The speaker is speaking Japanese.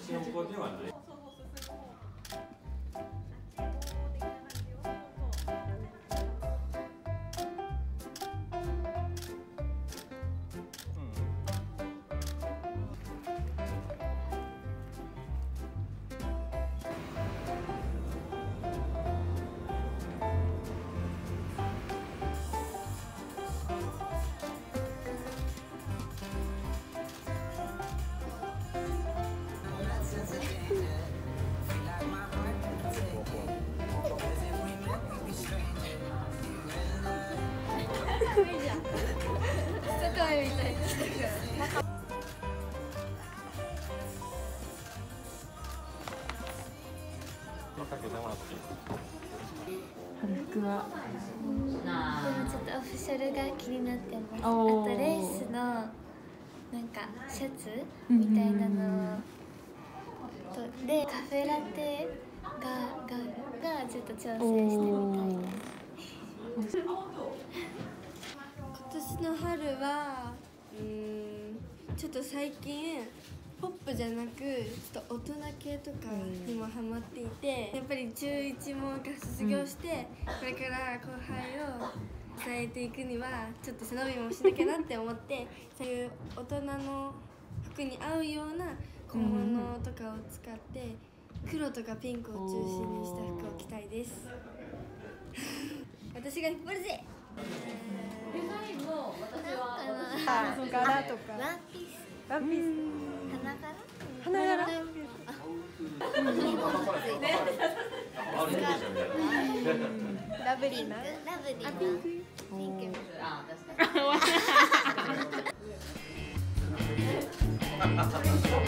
ちの子ではない。 服はでもちょっとオフィシャルが気になってます。あおーとレースのなんかシャツみたいなのとでカフェラテがちょっと挑戦してみたいです。 今年の春はちょっと最近ポップじゃなくちょっと大人系とかにもハマっていて、やっぱり中1もが卒業して、これから後輩を支えていくにはちょっと背伸びもしなきゃなって思ってそういう大人の服に合うような小物とかを使って黒とかピンクを中心にした服を着たいです。私が引っ張るぜ。 デザインも私は柄とかワンピース、 ワンピース、 花柄、 花柄ラブリーなピンク、ピンク。あ、確かに。